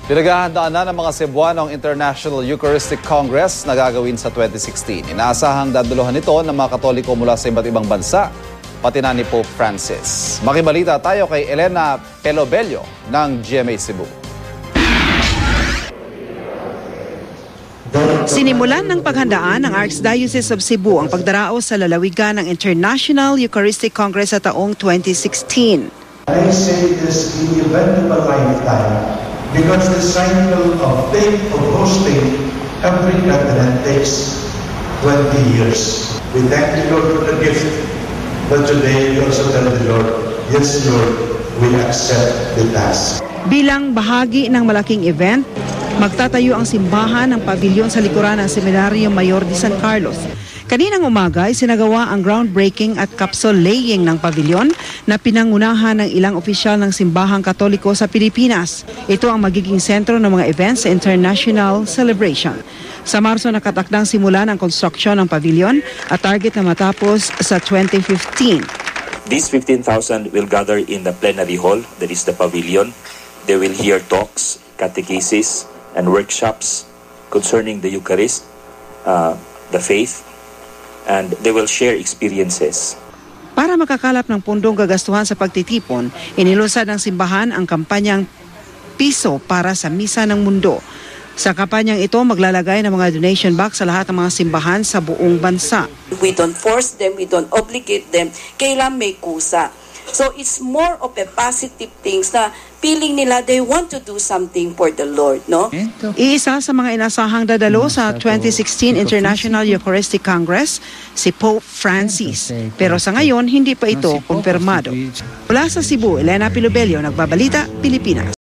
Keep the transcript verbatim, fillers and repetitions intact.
Pinaghahandaan na ng mga Cebuano ang International Eucharistic Congress na gagawin sa twenty sixteen. Inaasahang daduluhan ito ng mga Katoliko mula sa iba't ibang bansa, pati na ni Pope Francis. Makibalita tayo kay Elena Pelobello ng G M A Cebu. Sinimulan ng paghandaan ng Archdiocese of Cebu ang pagdaraos sa lalawigan ng International Eucharistic Congress sa taong twenty sixteen. I say this in the event of a lifetime because the cycle of faith of hosting every covenant takes twenty years. We thank the Lord for the gift, but today we also tell the Lord, yes Lord, we accept the task. Bilang bahagi ng malaking event, magtatayo ang simbahan ng pabilyon sa likuran ng Seminario Mayor de San Carlos. Kaninang umaga ay sinagawa ang groundbreaking at capsule laying ng pabilyon na pinangunahan ng ilang opisyal ng simbahang Katoliko sa Pilipinas. Ito ang magiging sentro ng mga events sa international celebration. Sa Marso nakatakdang simulan ang construction ng pabilyon at target na matapos sa twenty fifteen. These fifteen thousand will gather in the plenary hall, that is the pavilion. They will hear talks, catechesis, and workshops concerning the Eucharist, uh, the faith, and they will share experiences. Para makakalap ng pundong gagastuhan sa pagtitipon, inilunsad ng simbahan ang kampanyang Piso para sa Misa ng Mundo. Sa kampanyang ito, maglalagay ng mga donation box sa lahat ng mga simbahan sa buong bansa. We don't force them, we don't obligate them. Kailan may kusa. So it's more of a positive things na feeling nila they want to do something for the Lord, no? Iisa sa mga inasahang dadalo sa twenty sixteen International Eucharistic Congress, si Pope Francis. Pero sa ngayon, hindi pa ito kumpirmado. Mula sa Cebu, Elena Pelobello, Nagbabalita, Pilipinas.